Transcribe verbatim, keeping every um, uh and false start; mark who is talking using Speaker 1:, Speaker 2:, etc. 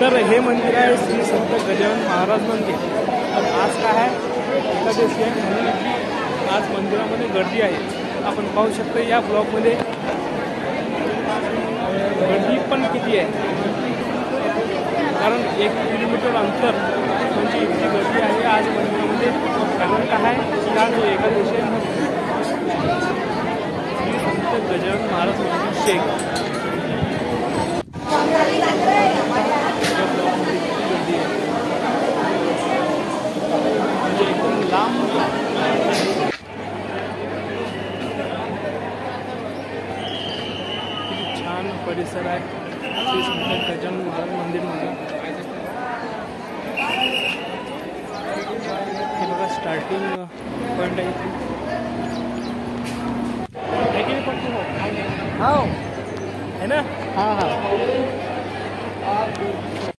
Speaker 1: तर हे मंदिर आहे श्री संत गजानन महाराज मंदिर। तर आज काय आहे, एकादशी आहे म्हणून आज मंदिरामध्ये गर्दी आहे। आपण पाहू शकतो या ब्लॉगमध्ये गर्दी पण किती आहे, कारण एक किलोमीटर अंतर म्हणजे इतकी गर्दी आहे आज मंदिरामध्ये। कारण काय आहे, आज एकादशी आहे श्री संत गजानन महाराज मंदिर शेख। छान परिसर आहे श्री संत गजानन महाराज मंदिर मध्ये। हे बघा स्टार्टिंग पॉइंट आहे इथे, है ना? हाँ हाँ